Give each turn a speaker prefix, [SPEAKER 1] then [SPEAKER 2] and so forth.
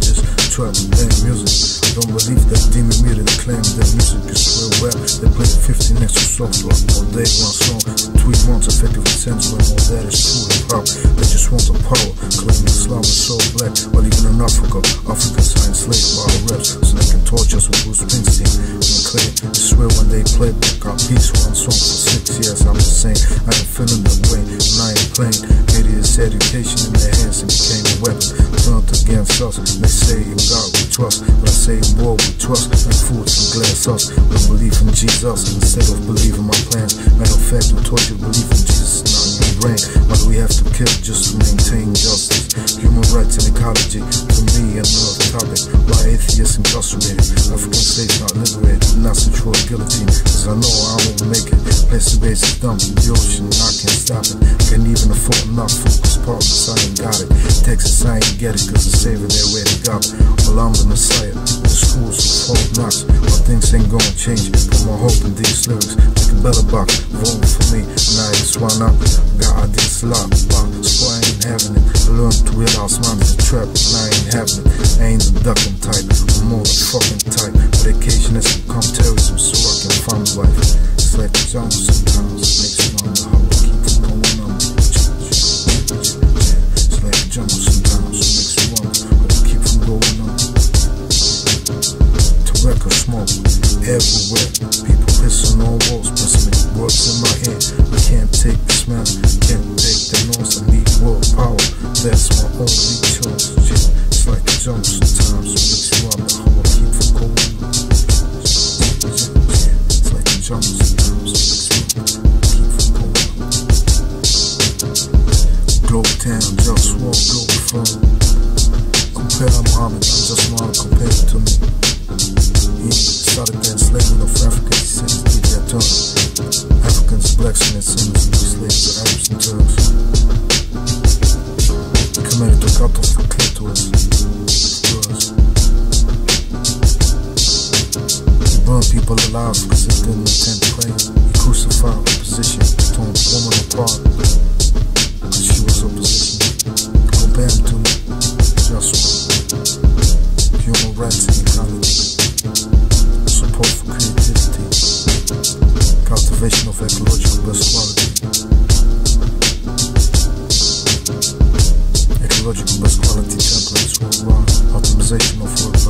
[SPEAKER 1] just trap and play music. I don't believe that demon media that claim that music is real rap. They play 50 next to soft rock all day, one song, 3 months, effectively sense when all that is true hip hop. They just want the power, claiming Islam is so black. While even in Africa, Africans are enslaved by our reps, so they can torture us with Bruce Springsteen and claim. I swear when they play got peace, one song for 6 years. I'm just saying, I ain't feeling that way, and I ain't playing. Idiots education in their hands and became a weapon turned against us. They say in God we trust, but I say in war we trust. Like fools and glass us, we believe in Jesus instead of believing my plans. Matter of fact, we taught you to believe in Jesus, not in your brain. Why do we have to kill just to maintain justice? Human rights and ecology, to me another topic. Why atheists incarcerated, African slaves not liberated, not central guillotine? Cause I know I won't make it. Place the base is dumped in the ocean, I can't stop it. Can't even afford enough focus partners, I ain't got it. Texas, I ain't get it, cause the savior there where they got it. Well, I'm the Messiah, the schools of hope knocks. My things ain't gonna change, put my hope in these lyrics. Like a better box, vote for me, now it's why not? Got ideas locked, so I ain't having it. I learned to realize mine is a trap, and I ain't having it. I ain't the ducking type, I'm more the fucking type. Dedication has become terrorism, so I can find life. It's like the jungle sometimes, makes me wonder how I keep from going on. It's like the jungle sometimes, makes me wonder how I keep from going on. Tobacco smoke everywhere, people pissing on walls, pressing words in my ear. I can't take the smell, can't take the noise. I need world power, that's my only choice. It's like the jungle sometimes, makes me wonder how I keep from going on. It's like the jungle sometimes, makes me wonder how I keep from going on. Globaltown, JustWar, Globalfirm. Compare Muhammad, I'm just not compared to me. He started the enslavement of Africans, he said it's their turn. Africans, blacks, and its sinners were slaves to Arabs and Turks. He committed to cut off the clitoris. He burned people alive because they didn't attend prayer. He crucified opposition, torn woman apart because she was opposition. Compare him to me, JustWar. Human rights and ecology. Support for creativity, cultivation of ecological best quality, ecological best quality templates worldwide, automization of work.